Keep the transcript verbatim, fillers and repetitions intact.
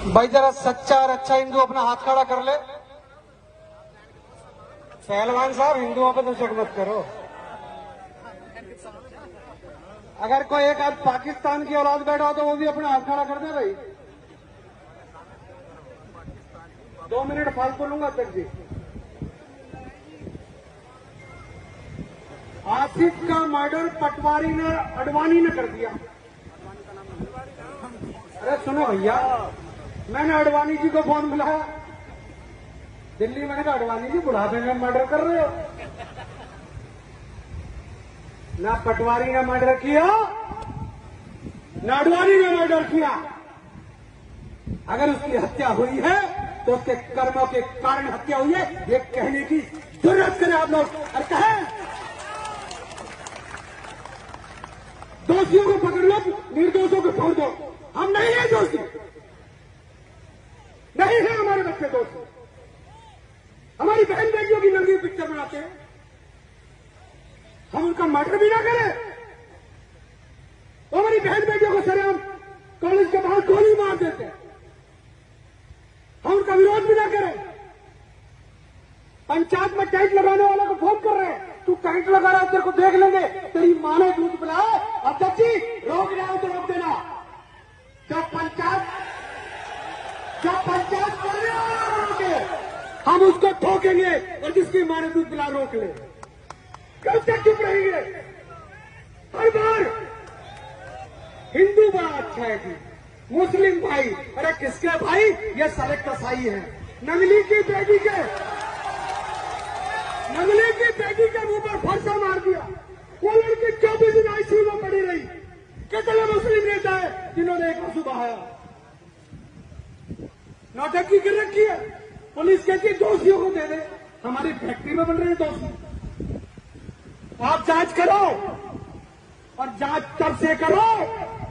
भाई जरा सच्चा और अच्छा हिंदू अपना हाथ खड़ा कर ले। पहलवान साहब हिंदुओं पे तो शक मत करो। अगर कोई एक आध पाकिस्तान की औलाद बैठा हो तो वो भी अपना हाथ खड़ा कर दे भाई। दो मिनट फालतू लूंगा तक जी। आसिफ का मर्डर पटवारी ने अडवाणी ने कर दिया। अरे सुनो भैया, मैंने अडवाणी जी को फोन मिलाया दिल्ली। मैंने कहा अडवाणी जी बुढ़ापे में मर्डर कर रहे हो। ना पटवारी ने मर्डर किया ना अडवाणी ने मर्डर किया। अगर उसकी हत्या हुई है तो उसके कर्मों के कारण हत्या हुई है, ये कहने की जरूरत करें आप लोग और कहें दोषियों को पकड़ लो, निर्दोषों को छोड़ दो। हम नहीं है दोषी, नहीं है हमारे बच्चे दोषी। हमारी बहन बेटियों की नंगी पिक्चर बनाते हैं, हम उनका मर्डर भी ना करें। हमारी बहन बेटियों को सरेआम कॉलेज के बाहर गोली मार देते हैं, हम उनका विरोध भी ना करें। पंचायत में टेंट लगाने वालों को फोन कर रहे हैं, तू टेंट लगा रहा है, तेरे को देख लेंगे, तेरी मां ने दूध पिलाया। अध्यक्ष जी रोक रहा हो तो रोक देना। जब पंचायत जब पंचायत करने वाला रोके हम उसको ठोकेंगे, और जिसकी मां ने दूध पिला रोक ले। कब तक चुप रहेंगे? हर बार हिंदू बड़ा अच्छा है जी, मुस्लिम भाई, अरे किसके भाई? ये सारे कसाई है। नंगली की बेटी के नंगली की बेटी के मुंह पर फरसा मार दिया। वो लड़की चौबीस दिन आईसीयू में पड़ी रही। कितने मुस्लिम नेता है जिन्होंने एक आंसू बहाया? नौटंकी कर रखी है। पुलिस कहती है दोषियों को दे दे। हमारी फैक्ट्री में बन रहे हैं दोषी। आप जांच करो, और जांच तब से करो